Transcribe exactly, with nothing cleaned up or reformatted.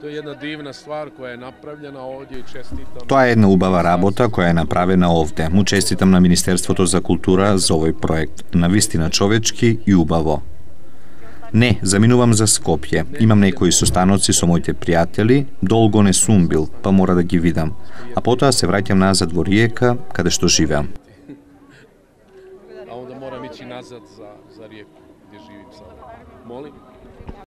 To je jedna divna stvar koja je napravljena ovdje i čestitam. Тоа е една убава работа која е направена овде. Му честитам на Министерството за култура за овој проект. Навистина човечки и убаво. Не, заминувам за Скопје. Имам некои состаноци со моите пријатели, долго не сум бил, па мора да ги видам. А потоа се враќам назад во Риека, каде што живеам. A onda moram ići nazad za, za Rijeku, gdje živim sada. Molim?